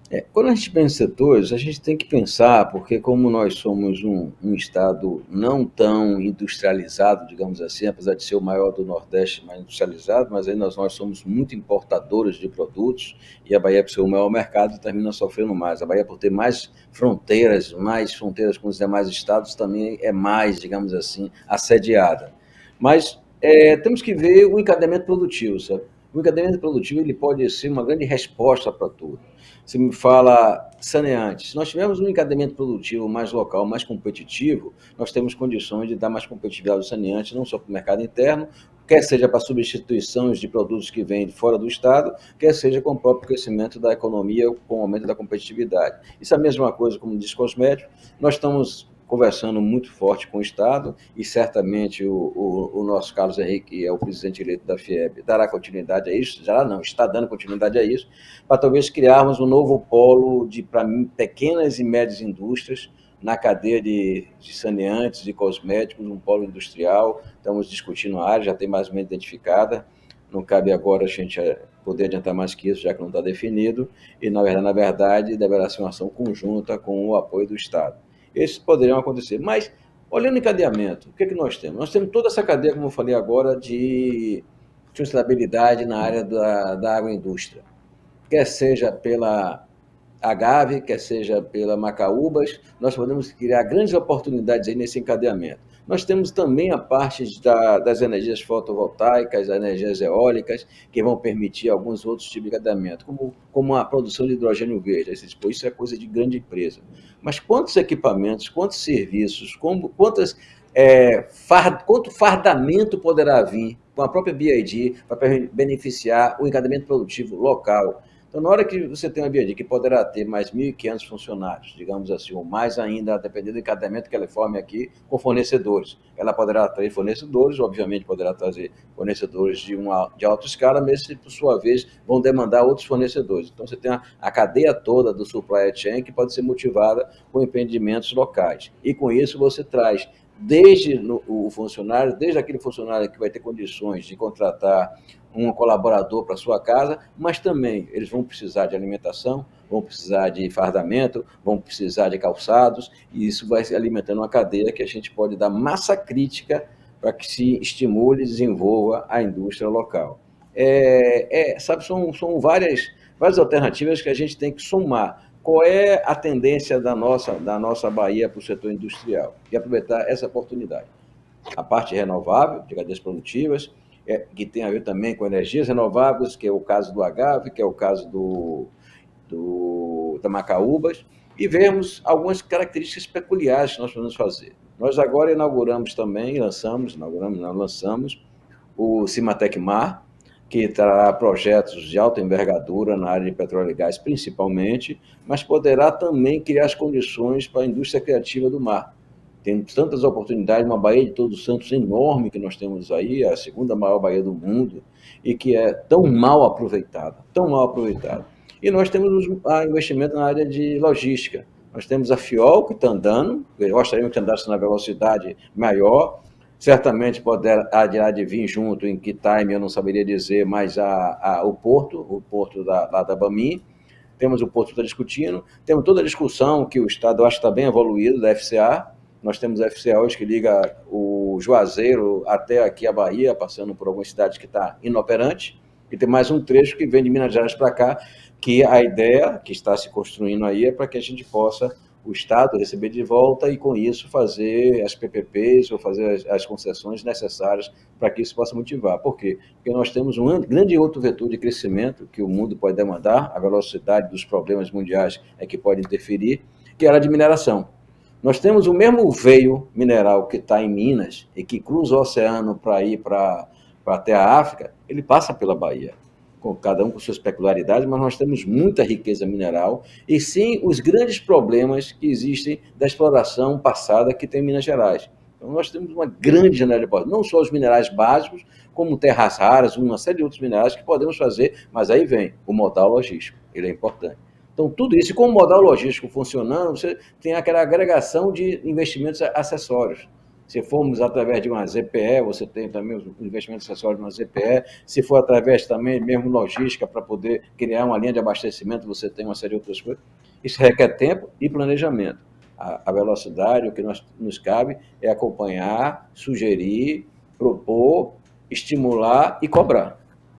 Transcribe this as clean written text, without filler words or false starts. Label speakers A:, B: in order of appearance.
A: Quando a gente pensa em setores, a gente tem que pensar, porque como nós somos um estado não tão industrializado, digamos assim, apesar de ser o maior do Nordeste, mais industrializado, mas ainda nós somos muito importadores de produtos, e a Bahia, por ser o maior mercado, termina sofrendo mais. A Bahia, por ter mais fronteiras com os demais estados, também é mais, digamos assim, assediada. Mas temos que ver o encadeamento produtivo, sabe? O encadeamento produtivo ele pode ser uma grande resposta para tudo. Você me fala saneantes. Se nós tivermos um encadeamento produtivo mais local, mais competitivo, nós temos condições de dar mais competitividade aos saneantes, não só para o mercado interno, quer seja para substituições de produtos que vêm de fora do Estado, quer seja com o próprio crescimento da economia, com o aumento da competitividade. Isso é a mesma coisa como diz cosmético. Nós estamos conversando muito forte com o Estado e certamente o nosso Carlos Henrique, que é o presidente eleito da FIEB, dará continuidade a isso, já não, está dando continuidade a isso, para talvez criarmos um novo polo de, para mim, pequenas e médias indústrias na cadeia de saneantes, de cosméticos, um polo industrial. Estamos discutindo a área, já tem mais ou menos identificada, não cabe agora a gente poder adiantar mais que isso, já que não está definido, e na verdade deverá ser uma ação conjunta com o apoio do Estado. Esses poderiam acontecer. Mas, olhando o encadeamento, o que é que nós temos? Nós temos toda essa cadeia, como eu falei agora, de sustentabilidade na área da agroindústria. Quer seja pela Agave, quer seja pela Macaúbas, nós podemos criar grandes oportunidades aí nesse encadeamento. Nós temos também a parte das energias fotovoltaicas, das energias eólicas, que vão permitir alguns outros tipos de encadeamento, como a produção de hidrogênio verde. Aí você diz, pô, isso é coisa de grande empresa. Mas quantos equipamentos, quantos serviços, quanto fardamento poderá vir com a própria BID para beneficiar o encadeamento produtivo local? Então, na hora que você tem uma BID que poderá ter mais 1.500 funcionários, digamos assim, ou mais ainda, dependendo do encadeamento que ela forme aqui, com fornecedores. Ela poderá trazer fornecedores, obviamente poderá trazer fornecedores de alta escala, mesmo que, por sua vez, vão demandar outros fornecedores. Então, você tem a cadeia toda do supply chain que pode ser motivada com empreendimentos locais. E, com isso, você traz desde o funcionário, desde aquele funcionário que vai ter condições de contratar um colaborador para sua casa, mas também eles vão precisar de alimentação, vão precisar de fardamento, vão precisar de calçados, e isso vai alimentando uma cadeia que a gente pode dar massa crítica para que se estimule e desenvolva a indústria local. Sabe, são várias alternativas que a gente tem que somar. Qual é a tendência da nossa Bahia para o setor industrial? E aproveitar essa oportunidade. A parte renovável, de cadeias produtivas, que tem a ver também com energias renováveis, que é o caso do Agave, que é o caso da Macaúbas, e vermos algumas características peculiares que nós podemos fazer. Nós agora inauguramos também, lançamos o Cimatec Mar, que trará projetos de alta envergadura na área de petróleo e gás, principalmente, mas poderá também criar as condições para a indústria criativa do mar. Tem tantas oportunidades, uma Baía de Todos os Santos enorme que nós temos aí, a segunda maior baía do mundo, e que é tão mal aproveitada. E nós temos investimento na área de logística. Nós temos a FIOL, que está andando, gostaríamos que andasse na velocidade maior, certamente poderá de vir junto, em que time eu não saberia dizer, mas o porto da Bamin, temos o porto que está discutindo, temos toda a discussão que o Estado, eu acho que está bem evoluído, da FCA, nós temos a FCA hoje que liga o Juazeiro até aqui a Bahia, passando por algumas cidades que está inoperante, e tem mais um trecho que vem de Minas Gerais para cá, que a ideia que está se construindo aí é para que a gente possa, o Estado, receber de volta e, com isso, fazer as PPPs ou fazer as concessões necessárias para que isso possa motivar. Por quê? Porque nós temos um grande outro vetor de crescimento que o mundo pode demandar, a velocidade dos problemas mundiais é que pode interferir, que era a de mineração. Nós temos o mesmo veio mineral que está em Minas e que cruza o oceano para ir até a África, ele passa pela Bahia, com cada um com suas peculiaridades, mas nós temos muita riqueza mineral e sim os grandes problemas que existem da exploração passada que tem em Minas Gerais. Então nós temos uma grande janela de oportunidades, não só os minerais básicos, como terras raras, uma série de outros minerais que podemos fazer, mas aí vem o modal logístico, ele é importante. Então, tudo isso, e com o modal logístico funcionando, você tem aquela agregação de investimentos acessórios. Se formos através de uma ZPE, você tem também os investimentos acessórios de uma ZPE. Se for através também mesmo logística para poder criar uma linha de abastecimento, você tem uma série de outras coisas. Isso requer tempo e planejamento. A velocidade, o que nos cabe é acompanhar, sugerir, propor, estimular e cobrar.